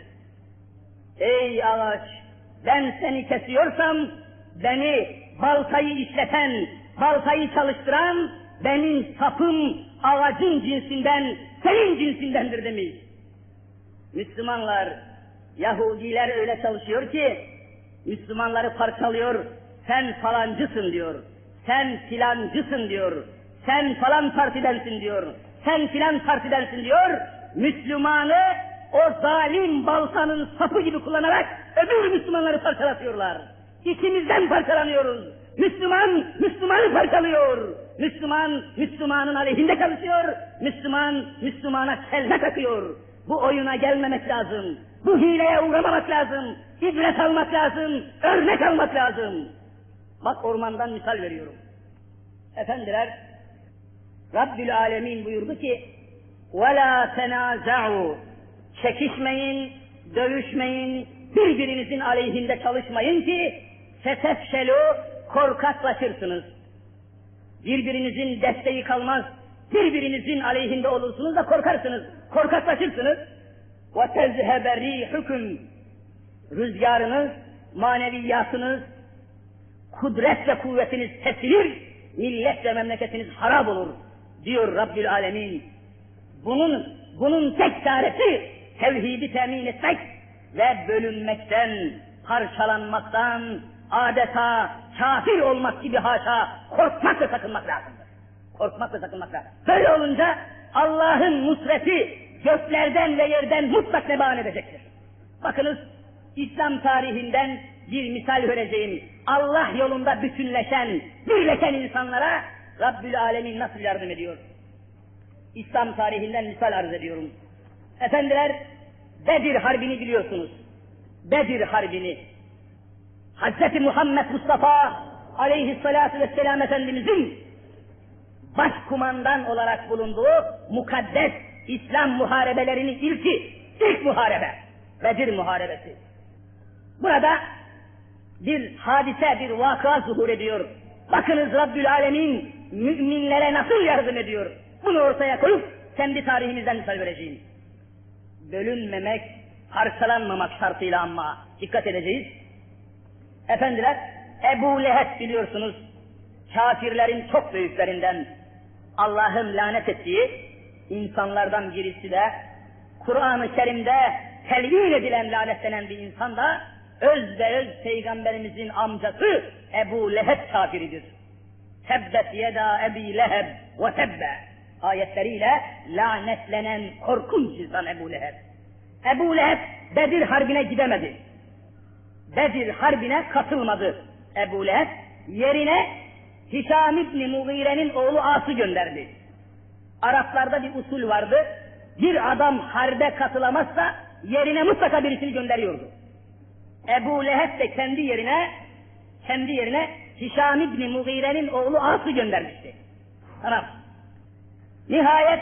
Ey ağaç, ben seni kesiyorsam, beni baltayı işleten, baltayı çalıştıran, benim sapım ağacın cinsinden, senin cinsindendir demiş. Müslümanlar, Yahudiler öyle çalışıyor ki, Müslümanları parçalıyor, sen falancısın diyor, sen filancısın diyor, sen falan partidensin diyor, sen filan partidensin diyor, Müslümanı o zalim baltanın sapı gibi kullanarak öbür Müslümanları parçalatıyorlar. İçimizden parçalanıyoruz. Müslüman, Müslümanı parçalıyor. Müslüman, Müslümanın aleyhinde çalışıyor. Müslüman, Müslümana kelme takıyor. Bu oyuna gelmemek lazım. Bu hileye uğramamak lazım. İbret almak lazım. Örnek almak lazım. Bak ormandan misal veriyorum. Efendiler, Rabbül Alemin buyurdu ki وَلَا تَنَازَعُوا Çekişmeyin, dövüşmeyin, birbirinizin aleyhinde çalışmayın ki فَتَفْشَلُوا korkaklaşırsınız. Birbirinizin desteği kalmaz, birbirinizin aleyhinde olursunuz da korkarsınız, korkaklaşırsınız. وَتَذْهَبَ رِيحُكُمْ Rüzgarınız, maneviyatınız, kudret ve kuvvetiniz kesilir, millet ve memleketiniz harap olur diyor Rabbül Alemin. Bunun, bunun tek çaresi tevhidi temin etmek ve bölünmekten, parçalanmaktan, adeta kafir olmak gibi haşa korkmak ve sakınmak lazımdır. Korkmak ve sakınmak lazım. Böyle olunca Allah'ın nusreti göklerden ve yerden mutlak neban edecektir. Bakınız İslam tarihinden bir misal vereceğim. Allah yolunda bütünleşen, birleşen insanlara Rabbül Alemin nasıl yardım ediyor? İslam tarihinden misal arz ediyorum. Efendiler, Bedir Harbi'ni biliyorsunuz. Bedir Harbi'ni. Hazreti Muhammed Mustafa aleyhissalatu vesselam Efendimizin başkumandan olarak bulunduğu mukaddes İslam muharebelerinin ilki, ilk muharebe. Bedir Muharebesi. Burada bir hadise, bir vakıa zuhur ediyor. Bakınız Rabbül Alemin müminlere nasıl yardım ediyor? Bunu ortaya koyup kendi tarihimizden misal vereceğim. Bölünmemek, parçalanmamak şartıyla ama dikkat edeceğiz. Efendiler, Ebu Leheb biliyorsunuz, kafirlerin çok büyüklerinden, Allah'ın lanet ettiği insanlardan birisi de, Kur'an-ı Kerim'de telvin edilen, lanetlenen bir insan da, öz ve öz Peygamberimizin amcası Ebu Leheb kafiridir. Tebbet yeda Ebi Leheb ve tebbe ayetleriyle lanetlenen korkunç insan Ebu Leheb. Ebu Leheb Bedir Harbi'ne gidemedi. Bedir Harbi'ne katılmadı Ebu Leheb. Yerine Hişam İbni Mughire'nin oğlu As'ı gönderdi. Araplarda bir usul vardı. Bir adam harbe katılamazsa yerine mutlaka birisini gönderiyordu. Ebu Leheb de kendi yerine kendi yerine Hişam İbni Mughire'nin oğlu As'ı göndermişti. Tamam. Nihayet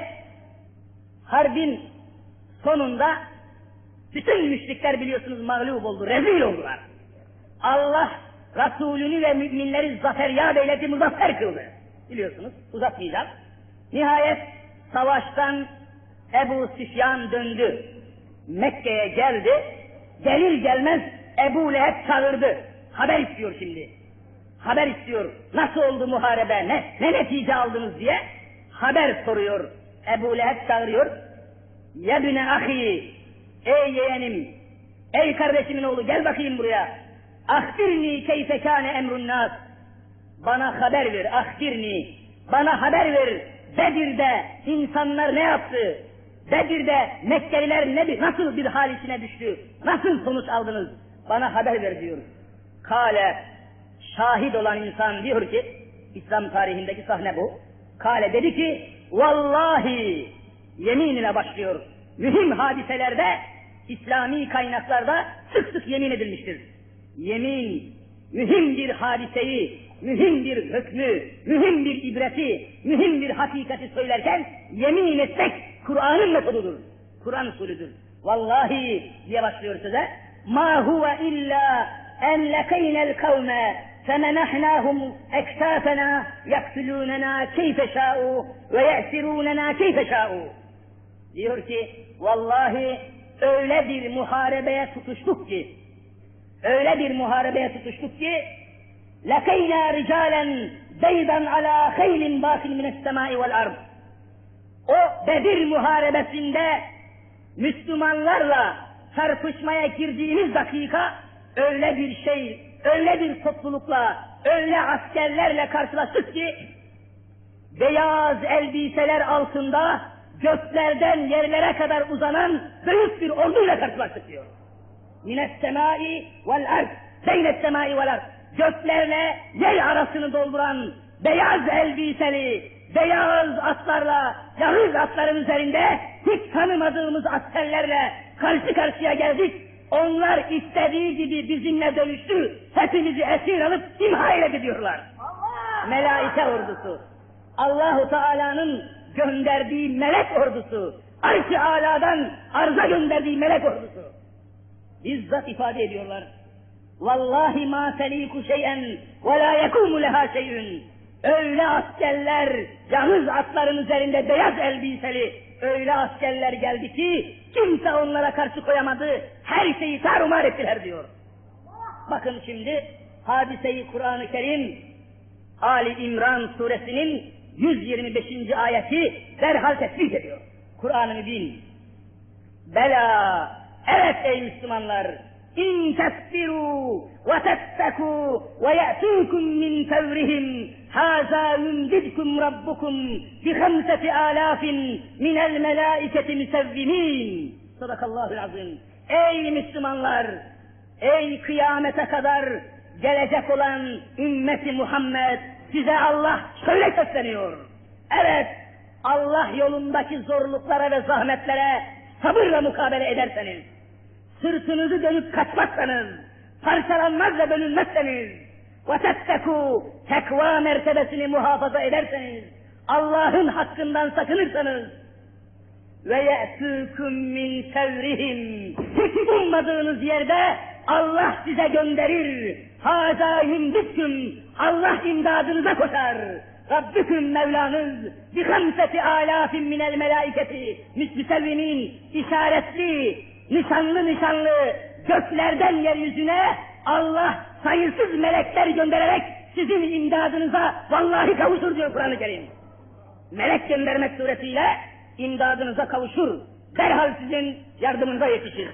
harbin sonunda bütün müşrikler biliyorsunuz mağlup oldu, rezil oldular. Allah Resulünü ve müminleri zafer yad eyledi, muzaffer kıldı. Biliyorsunuz, uzatmayacağım. Nihayet savaştan Ebu Süfyan döndü. Mekke'ye geldi. Gelir gelmez Ebu Leheb çağırdı. Haber istiyor şimdi. Haber istiyor. Nasıl oldu muharebe, ne, ne netice aldınız diye haber soruyor. Ebu Leheb çağırıyor. Yebne ahi, ey yeğenim, ey kardeşimin oğlu gel bakayım buraya. Ahbirni keyfe kâne emrun nas. Bana haber ver, ahbirni. Bana haber ver. Bedir'de insanlar ne yaptı? Bedir'de Mekkeliler ne, nasıl bir hal içine düştü? Nasıl sonuç aldınız? Bana haber ver diyor. Kale, şahit olan insan diyor ki, İslam tarihindeki sahne bu. Kale dedi ki, vallahi, yemin ile başlıyor. Mühim hadiselerde, İslami kaynaklarda sık sık yemin edilmiştir. Yemin, mühim bir hadiseyi, mühim bir hükmü, mühim bir ibreti, mühim bir hakikati söylerken yemin etmek Kur'an'ın metodudur. Kur'an usulüdür. Vallahi diye başlıyor söze. Ma huve illa en lekeynel kavme femenahnahum eksafena yaktulunena keyfe şa'u ve ye'sirunena keyfe şa'u. Diyor ki vallahi öyle bir muharebeye tutuştuk ki öyle bir muharebeye tutuştuk ki lekeyna ricalen beydan ala haylin bakil mines semai vel ard. O Bedir muharebesinde Müslümanlarla çarpışmaya girdiğimiz dakika öyle bir şey, öyle bir toplulukla, öyle askerlerle karşılaştık ki beyaz elbiseler altında göklerden yerlere kadar uzanan büyük bir orduyla karşılaştık diyor. Mines semai vel ard, beynes semai vel ard. Göklerle yer arasını dolduran beyaz elbiseli, beyaz atlarla, yahuz atların üzerinde hiç tanımadığımız askerlerle karşı karşıya geldik. Onlar istediği gibi bizimle dövüştü. Hepimizi esir alıp imha ile gidiyorlar. Allah! Melaike ordusu. Allahu Teala'nın gönderdiği melek ordusu, arş-ı âlâdan arza gönderdiği melek ordusu. Bizzat ifade ediyorlar. Vallahi ma seliku şey'en ve la yekumu leha şey'ün. Öyle askerler, yalnız atların üzerinde beyaz elbiseli, öyle askerler geldi ki kimse onlara karşı koyamadı, her şeyi tarumar ettiler diyor. Bakın şimdi hadiseyi Kur'an-ı Kerim Ali İmran suresinin yüz yirmi beşinci ayeti derhal tespit ediyor. Kur'an-ı Mübin. Bela, evet ey Müslümanlar, İn tesbiru ve tetteku ve ye'tûkum min fevrihim hâzâ yumdidkum rabbukum bi khamseti âlâfin minel melâiketi müsevvimîn. Sadakallâhul azim. Ey Müslümanlar, ey kıyamete kadar gelecek olan ümmeti Muhammed, size Allah şöyle sesleniyor. Evet, Allah yolundaki zorluklara ve zahmetlere sabırla mukabele ederseniz, sırtınızı dönüp kaçmazsanız, parçalanmaz ve bölünmezseniz, وَتَتَّكُوا tekva mertebesini muhafaza ederseniz, Allah'ın hakkından sakınırsanız, وَيَأْتُوكُمْ مِنْ فَوْرِهِمْ hiç ummadığınız yerde Allah size gönderir. هَذَا يُمْدِكُمْ Allah imdadınıza koşar. Rabbüküm Mevlanız bi hamseti alafin minel melaiketi müsevvimin işaretli, nişanlı nişanlı göklerden yeryüzüne Allah sayısız melekler göndererek sizin imdadınıza vallahi kavuşur diyor Kur'an-ı Kerim. Melek göndermek suretiyle imdadınıza kavuşur. Derhal sizin yardımınıza yetişir.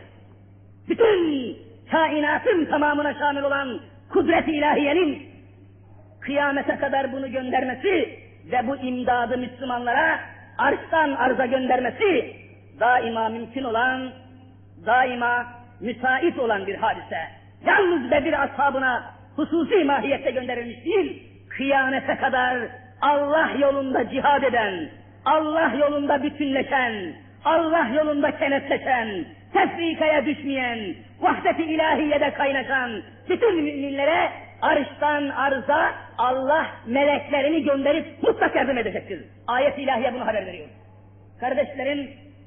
Bütün kainatın tamamına şamil olan kudret-i ilahiyenin kıyamete kadar bunu göndermesi ve bu imdadı Müslümanlara arştan arza göndermesi daima mümkün olan, daima müsait olan bir hadise. Yalnız Bedir ashabına hususi mahiyette gönderilmiş değil, kıyamete kadar Allah yolunda cihad eden, Allah yolunda bütünleşen, Allah yolunda kenetleşen, tefrikaya düşmeyen, vahdet-i ilahiyede kaynaşan bütün müminlere arştan arza Allah meleklerini gönderip mutlak yardım edecektir. Ayet-i ilahiye bunu haber veriyor. Kardeşlerim,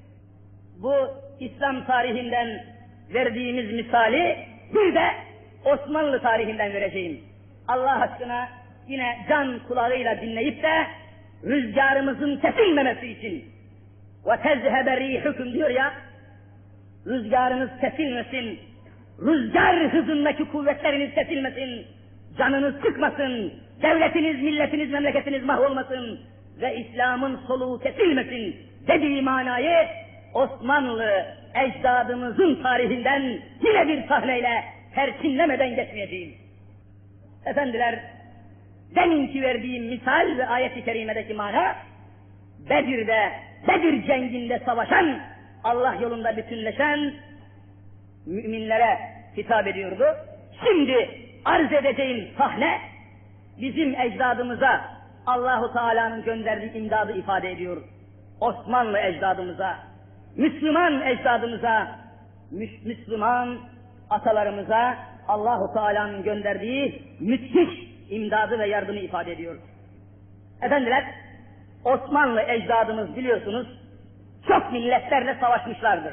bu İslam tarihinden verdiğimiz misali bir de Osmanlı tarihinden vereceğim. Allah aşkına yine can kulağıyla dinleyip de rüzgarımızın kesilmemesi için وَتَزْهَبَ رِيحُكُمْ diyor ya, rüzgarınız kesilmesin, rüzgar hızındaki kuvvetleriniz kesilmesin, canınız çıkmasın, devletiniz, milletiniz, memleketiniz mahvolmasın ve İslam'ın soluğu kesilmesin dediği manayı Osmanlı ecdadımızın tarihinden yine bir sahneyle perçinlemeden geçmeyeceğim. Efendiler, deminki verdiğim misal ve ayet-i kerimedeki mana, Bedir'de, Bedir cenginde savaşan, Allah yolunda bütünleşen müminlere hitap ediyordu. Şimdi arz edeceğim sahne, bizim ecdadımıza Allahu Teala'nın gönderdiği imdadı ifade ediyor. Osmanlı ecdadımıza, Müslüman ecdadımıza, Müslüman atalarımıza Allahu Teala'nın gönderdiği müthiş imdadı ve yardımı ifade ediyor. Efendiler, Osmanlı ecdadımız biliyorsunuz çok milletlerle savaşmışlardır.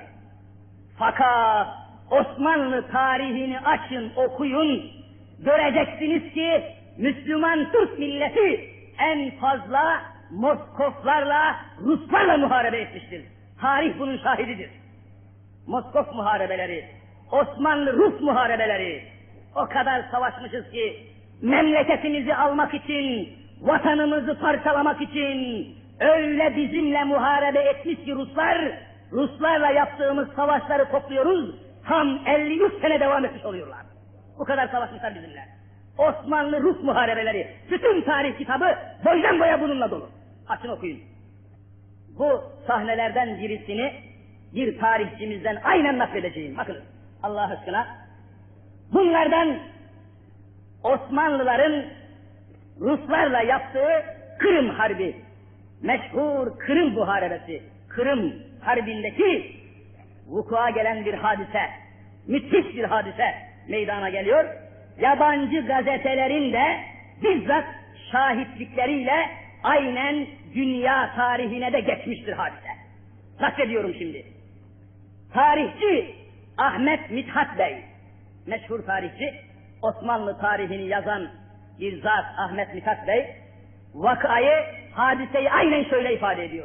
Fakat Osmanlı tarihini açın, okuyun, göreceksiniz ki Müslüman Türk milleti en fazla Moskoflarla, Ruslarla muharebe etmiştir. Tarih bunun şahididir. Moskov muharebeleri, Osmanlı-Rus muharebeleri, o kadar savaşmışız ki memleketimizi almak için, vatanımızı parçalamak için öyle bizimle muharebe etmiş ki Ruslar, Ruslarla yaptığımız savaşları topluyoruz, tam elli üç sene devam etmiş oluyorlar. Bu kadar savaşmışlar bizimle. Osmanlı-Rus muharebeleri, bütün tarih kitabı boydan boya bununla dolu. Açın okuyun. Bu sahnelerden birisini bir tarihçimizden aynen nakledeceğim. Bakın Allah aşkına. Bunlardan Osmanlıların Ruslarla yaptığı Kırım Harbi, meşhur Kırım Muharebesi, Kırım Harbi'ndeki vukua gelen bir hadise, müthiş bir hadise meydana geliyor. Yabancı gazetelerin de bizzat şahitlikleriyle aynen dünya tarihine de geçmiştir hadise. Naklediyorum şimdi. Tarihçi Ahmet Mithat Bey, meşhur tarihçi, Osmanlı tarihini yazan bir zat Ahmet Mithat Bey, vakayı, hadiseyi aynen şöyle ifade ediyor.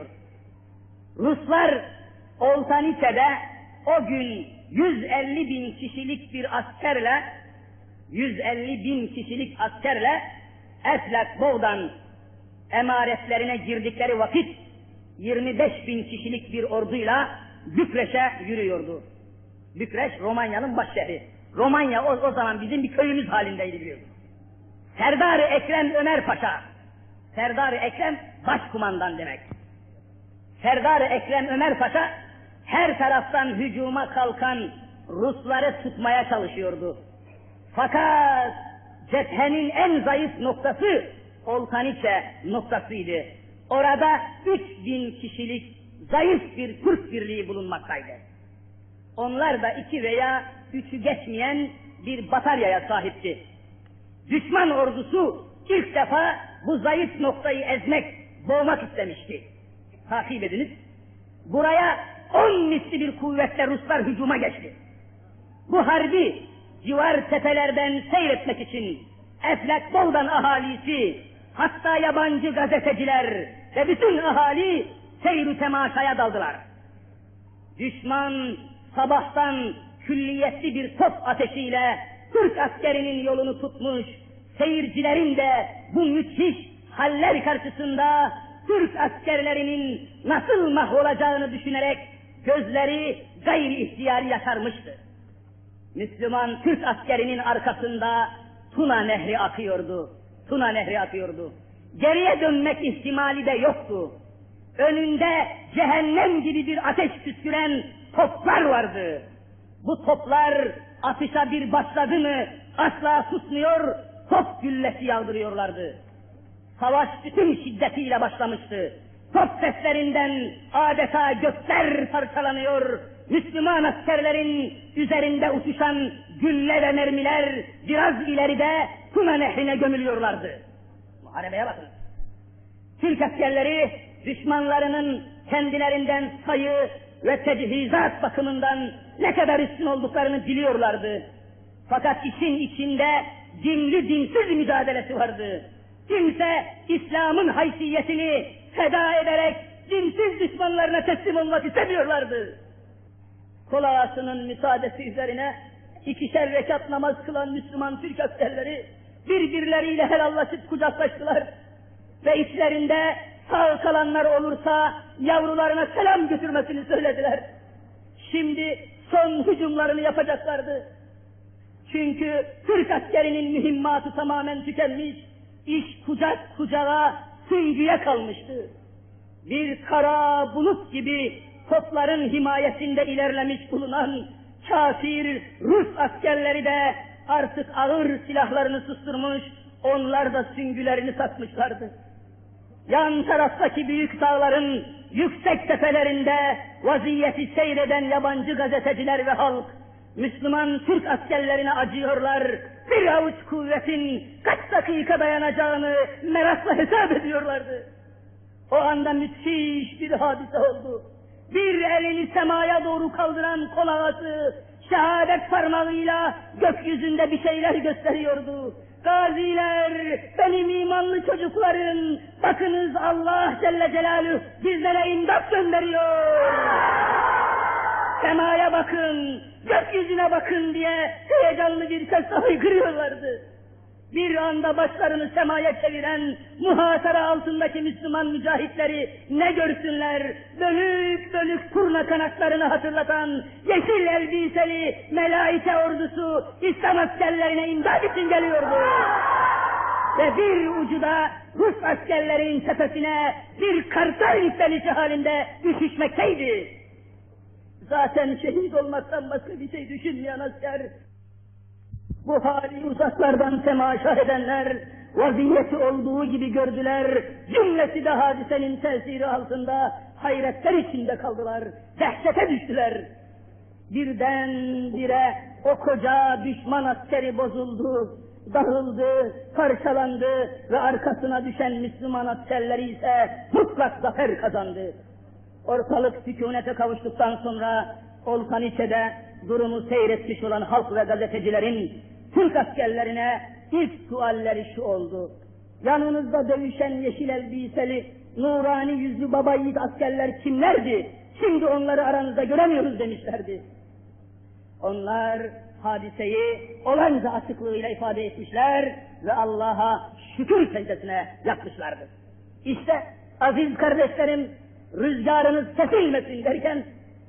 Ruslar Oltaniçe'de o gün yüz elli bin kişilik bir askerle, yüz elli bin kişilik askerle Eflak Boğdan emaretlerine girdikleri vakit yirmi beş bin kişilik bir orduyla Bükreş'e yürüyordu. Bükreş Romanya'nın baş şehri. Romanya o, o zaman bizim bir köyümüz halindeydi biliyorsunuz. Serdar-ı Ekrem Ömer Paşa, Serdar-ı Ekrem başkumandan demek. Serdar-ı Ekrem Ömer Paşa her taraftan hücuma kalkan Rusları tutmaya çalışıyordu. Fakat cephenin en zayıf noktası Oltaniçe noktasıydı. Orada üç bin kişilik zayıf bir Türk birliği bulunmaktaydı. Onlar da iki veya üçü geçmeyen bir bataryaya sahipti. Düşman ordusu ilk defa bu zayıf noktayı ezmek, boğmak istemişti. Takip ediniz. Buraya on misli bir kuvvetle Ruslar hücuma geçti. Bu harbi civar tepelerden seyretmek için Eflak Boğdan ahalisi, hatta yabancı gazeteciler ve bütün ahali seyr-ü temaşaya daldılar. Düşman sabahtan külliyetli bir top ateşiyle Türk askerinin yolunu tutmuş, seyircilerin de bu müthiş haller karşısında Türk askerlerinin nasıl mahvolacağını düşünerek gözleri gayri ihtiyari yaşarmıştı. Müslüman Türk askerinin arkasında Tuna Nehri akıyordu. Tuna Nehri akıyordu. Geriye dönmek ihtimali de yoktu. Önünde cehennem gibi bir ateş püsküren toplar vardı. Bu toplar atışa bir başladı mı asla susmuyor, top güllesi yağdırıyorlardı. Savaş bütün şiddetiyle başlamıştı. Top seslerinden adeta gökler parçalanıyor, Müslüman askerlerin üzerinde uçuşan gülle ve mermiler biraz ileride Tuna Nehri'ne gömülüyorlardı. Muharebeye bakın. Türk askerleri düşmanlarının kendilerinden sayı ve tecihizat bakımından ne kadar üstün olduklarını biliyorlardı. Fakat işin içinde dinli dinsiz mücadelesi vardı. Kimse İslam'ın haysiyetini feda ederek dinsiz düşmanlarına teslim olmak istemiyorlardı. Kol ağasının müsaadesi üzerine ikişer rekat namaz kılan Müslüman Türk askerleri birbirleriyle helallaşıp kucaklaştılar ve içlerinde sağ kalanlar olursa yavrularına selam götürmesini söylediler. Şimdi son hücumlarını yapacaklardı. Çünkü Türk askerinin mühimmatı tamamen tükenmiş, iş kucak kucağa, süngüye kalmıştı. Bir kara bulut gibi topların himayesinde ilerlemiş bulunan kafir Rus askerleri de artık ağır silahlarını susturmuş, onlar da süngülerini satmışlardı. Yan taraftaki büyük dağların yüksek tepelerinde vaziyeti seyreden yabancı gazeteciler ve halk, Müslüman Türk askerlerine acıyorlar, bir avuç kuvvetin kaç dakika dayanacağını merakla hesap ediyorlardı. O anda müthiş bir hadise oldu. Bir elini semaya doğru kaldıran kol ağası, şehadet parmağıyla gökyüzünde bir şeyler gösteriyordu. Gaziler, benim imanlı çocuklarım, bakınız Allah Celle Celaluhu bizlere imdat gönderiyor. Semaya bakın, gökyüzüne bakın diye heyecanlı bir sesle haykırıyorlardı. Bir anda başlarını semaya çeviren muhasara altındaki Müslüman mücahitleri ne görsünler, bölük bölük turna kanatlarını hatırlatan yeşil elbiseli melaike ordusu İslam askerlerine imdad için geliyordu. Ve bir ucu da Rus askerlerin tepesine bir kartal yükselişi halinde düşüşmekteydi. Zaten şehit olmaktan başka bir şey düşünmeyen asker, bu hali uzaklardan temaşa edenler, vaziyeti olduğu gibi gördüler, cümlesi de hadisenin tesiri altında hayretler içinde kaldılar, dehşete düştüler. Birdenbire o koca düşman askeri bozuldu, dağıldı, parçalandı ve arkasına düşen Müslüman askerleri ise mutlak zafer kazandı. Ortalık sükunete kavuştuktan sonra Olkaniçe'de durumu seyretmiş olan halk ve gazetecilerin Türk askerlerine ilk sualleri şu oldu: yanınızda dövüşen yeşil elbiseli, nurani yüzlü baba yiğit askerler kimlerdi? Şimdi onları aranızda göremiyoruz demişlerdi. Onlar hadiseyi olanca açıklığıyla ifade etmişler ve Allah'a şükür secdesine yapmışlardı. İşte aziz kardeşlerim, rüzgarınız kesilmesin derken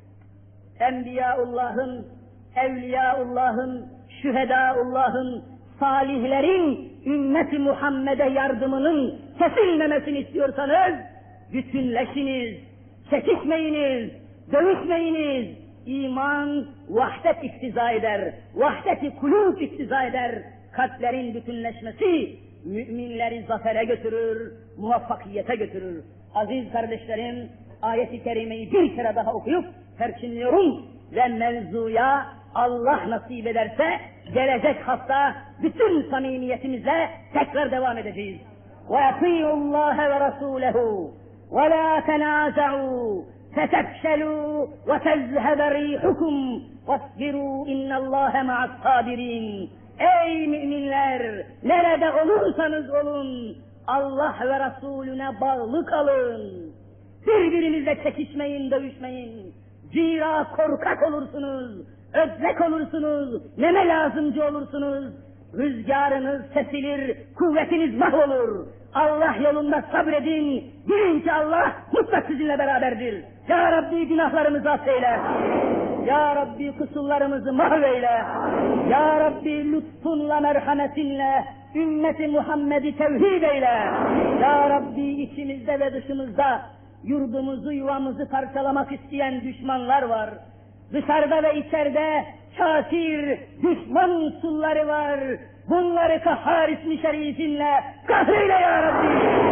Enbiyaullah'ın, Evliyaullah'ın, Şühedaullah'ın, salihlerin ümmeti Muhammed'e yardımının kesilmemesini istiyorsanız bütünleşiniz, çekişmeyiniz, dövüşmeyiniz. İman vahdet iktiza eder, vahdet-i kulûb iktiza eder. Kalplerin bütünleşmesi müminleri zafere götürür, muvaffakiyete götürür. Aziz kardeşlerim, ayet-i kerimeyi bir kere daha okuyup terkinliyorum ve mevzuya Allah nasip ederse gelecek hafta bütün samimiyetimizle tekrar devam edeceğiz. وَاَطِيعُوا اللّٰهَ وَرَسُولَهُ وَلَا تَنَازَعُوا فَتَفْشَلُوا وَتَذْهَبَ رِيحُكُمْ وَاصْبِرُوا اِنَّ اللّٰهَ مَعَ الصَّابِرِينَ. Ey müminler! Nerede olursanız olun, Allah ve Resulüne bağlı kalın. Birbirinizle çekişmeyin, dövüşmeyin. Zira korkak olursunuz, özlek olursunuz, neme lazımcı olursunuz. Rüzgarınız kesilir, kuvvetiniz mahvolur. Allah yolunda sabredin, bilin ki Allah mutlak sizinle beraberdir. Ya Rabbi günahlarımızı affeyle. Ya Rabbi kusurlarımızı mahveyle. Ya Rabbi lütfunla, merhametinle ümmeti Muhammed'i tevhid eyle. Ya Rabbi içimizde ve dışımızda yurdumuzu, yuvamızı parçalamak isteyen düşmanlar var. Dışarıda ve içeride kafir, düşman unsurları var. Bunları Kahhar ismi şerifinle kahreyle ya Rabbi.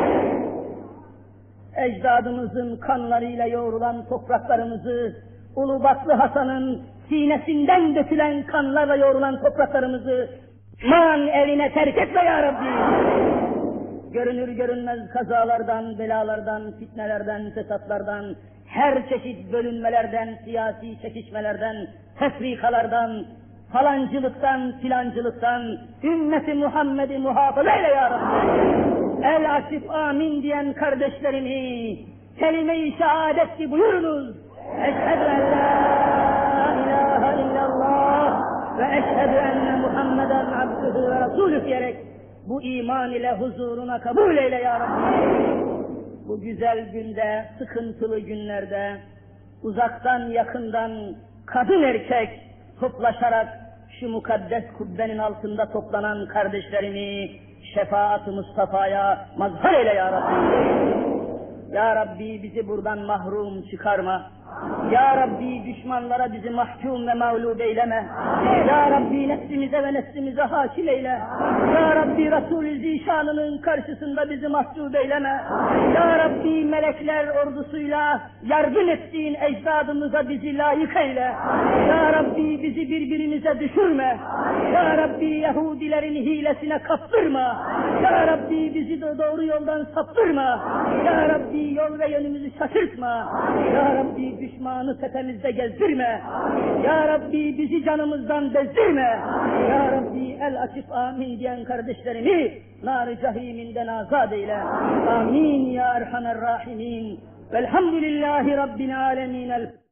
Ecdadımızın kanlarıyla yoğrulan topraklarımızı, Ulubatlı Hasan'ın sinesinden dökülen kanlarla yoğrulan topraklarımızı man eline terk etme ya Rabbi. Görünür görünmez kazalardan, belalardan, fitnelerden, fesatlardan, her çeşit bölünmelerden, siyasi çekişmelerden, tefrikalardan, falancılıktan, filancılıktan, ümmeti Muhammed'i muhafaza eyle ya Rabbi. El asif amin diyen kardeşlerimi, kelime-i şehadetli buyurunuz. Eşhedü en la ilahe illallah ve eşhedü enne Muhammeden abdühü ve rasulü diyerek bu iman ile huzuruna kabul eyle ya Rabbi. Bu güzel günde, sıkıntılı günlerde, uzaktan yakından kadın erkek toplaşarak şu mukaddes kubbenin altında toplanan kardeşlerimi şefaat-ı Mustafa'ya mazhar eyle ya Rabbi. Ya Rabbi bizi buradan mahrum çıkarma. Ya Rabbi düşmanlara bizi mahkum ve mağlup eyleme. Ya Rabbi nefsimize ve neslimize hakim eyle. Ya Rabbi Resul-i Zişanı'nın karşısında bizi mahcup eyleme. Ya Rabbi melekler ordusuyla yardım ettiğin ecdadımıza bizi layık eyle. Ya Rabbi bizi birbirimize düşürme. Ya Rabbi Yahudilerin hilesine kaptırma. Ya Rabbi bizi de doğru yoldan saptırma. Ya Rabbi yol ve yönümüzü şaşırtma. Ya Rabbi düşmanı tepemizde gezdirme. Ya Rabbi bizi canımızdan bezdirme. Ya Rabbi el açıp amin diyen kardeşlerimi nar-ı cahiminden azad eyle. Amin ya Erhamer Rahimin. Velhamdülillahi Rabbil alemin.